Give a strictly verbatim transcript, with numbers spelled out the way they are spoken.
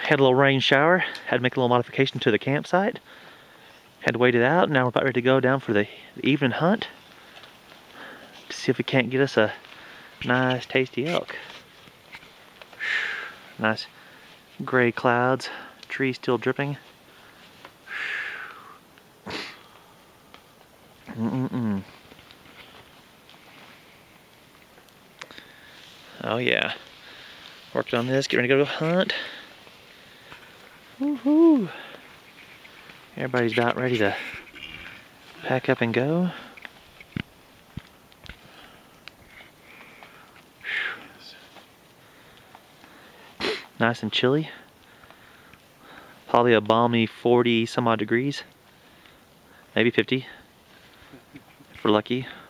Had a little rain shower, had to make a little modification to the campsite. Had to wait it out. Now we're about ready to go down for the evening hunt to see if we can't get us a nice tasty elk. Nice gray clouds, trees still dripping. Mm-mm-mm. Oh yeah. Working on this, getting ready to go hunt. Woohoo! Everybody's about ready to pack up and go. Nice and chilly. Probably a balmy forty some odd degrees. Maybe fifty if we're lucky.